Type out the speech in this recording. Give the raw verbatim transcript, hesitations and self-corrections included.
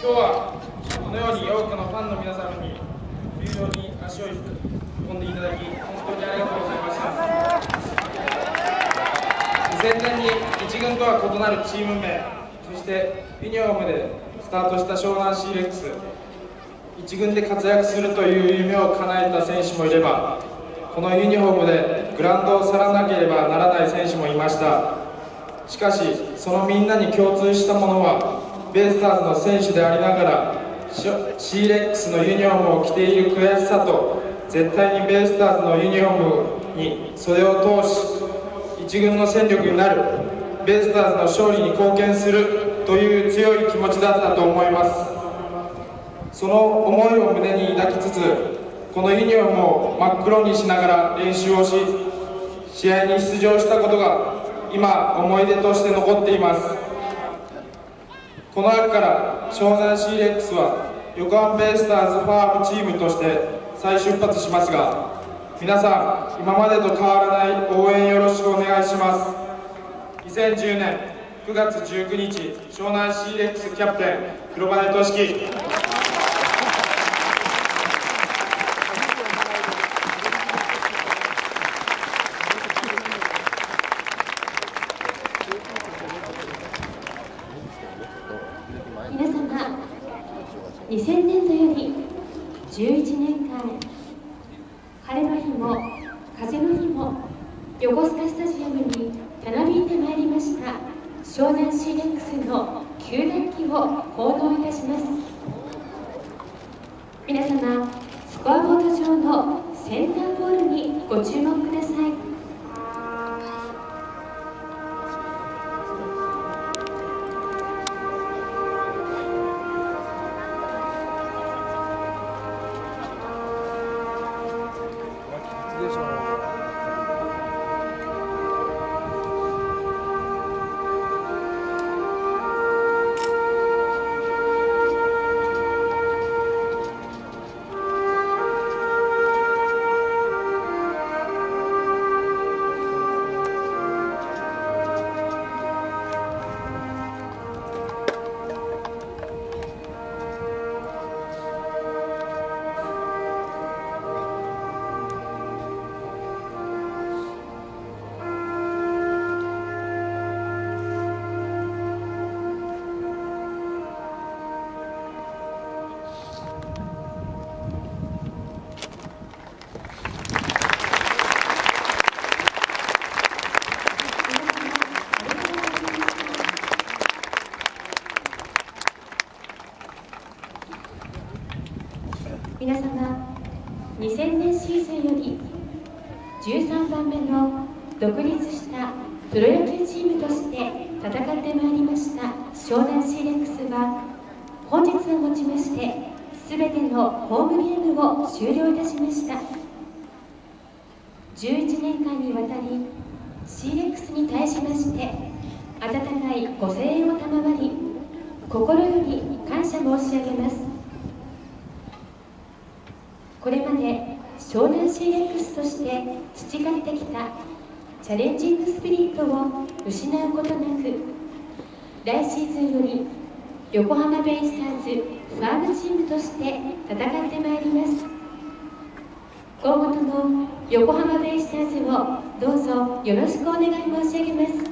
今日はこのように多くのファンの皆様に球場に足を運んでいただき本当にありがとうございました。にせんねんに一軍とは異なるチーム名、そしてユニフォームでスタートした湘南シーレックス、一軍で活躍するという夢を叶えた選手もいれば、このユニフォームでグラウンドを去らなければならない選手もいました。しかしそのみんなに共通したものはベイスターズの選手でありながらシーレックスのユニフォームを着ている悔しさと、絶対にベイスターズのユニフォームに袖を通し一軍の戦力になる、ベイスターズの勝利に貢献するという強い気持ちだったと思います。その思いを胸に抱きつつ、このユニフォームを真っ黒にしながら練習をし、試合に出場したことが今思い出として残っています。この秋から湘南シーレックスは横浜ベイスターズファームチームとして再出発しますが、皆さん今までと変わらない応援よろしくお願いします。にせんじゅうねんくがつじゅうくにち、湘南シーレックスキャプテン黒羽俊樹。 皆様、にせんねんどよりじゅういちねんかん、晴れの日も風の日も横須賀スタジアムにたなびいてまいりました湘南シーレックスの球団旗を奉納いたします。皆様、スコアボード上のセンターボールにご注目ください。皆様、にせんねんシーズンよりじゅうさんばんめの独立したプロ野球チームとして戦ってまいりました湘南シーレックスは、本日をもちましてすべてのホームゲームを終了いたしました。じゅういちねんかんにわたり シーレックスに対しまして温かいご声援を賜り、心より感謝申し上げます。これまで湘南シーレックスとして培ってきたチャレンジングスピリットを失うことなく、来シーズンより横浜ベイスターズファームチームとして戦ってまいります。今後とも横浜ベイスターズをどうぞよろしくお願い申し上げます。